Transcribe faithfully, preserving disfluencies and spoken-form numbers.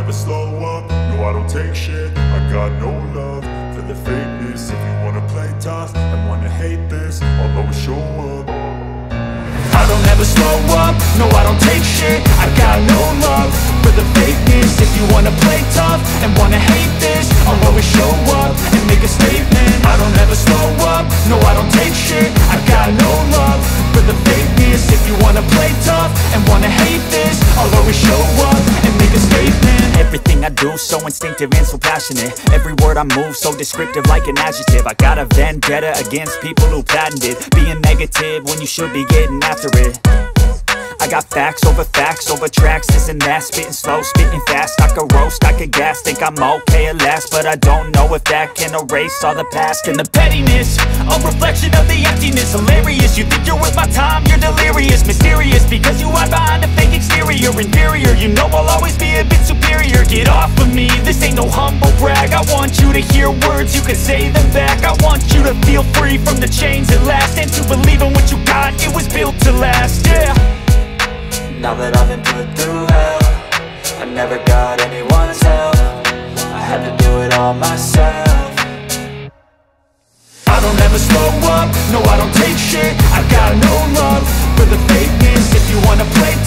never slow up, no I don't take shit. I got no love for the fakeness. If you wanna play tough and wanna hate this, I'll always show up. I don't ever slow up, no I don't take shit. I got no love for the fakeness. If you wanna play tough and wanna hate this, I'll always show up and make a statement. I don't ever slow up, no I don't take shit. I got no love for the fakeness. If you wanna play tough and wanna hate this, I'll always show up and make a statement. Everything I do so instinctive and so passionate. Every word I move so descriptive like an adjective. I got a vendetta against people who patented being negative when you should be getting after it. I got facts over facts over tracks, this and that. Spitting slow, spitting fast, I could roast, I could gas. Think I'm okay at last, but I don't know if that can erase all the past. And the pettiness, a reflection of the emptiness. Hilarious, you think you're worth my time, you're delirious. Mysterious, because you hide behind a fake exterior. Inferior, you know I'll always be a bit superior. Get off of me, this ain't no humble brag. I want you to hear words, you can say them back. I want you to feel free from the chains at last, and to believe in what you got, it was built to last, yeah. Now that I've been put through hell, I never got anyone's help. I had to do it all myself. I don't ever slow up, no I don't take shit. I got no love for the fakeness. If you wanna play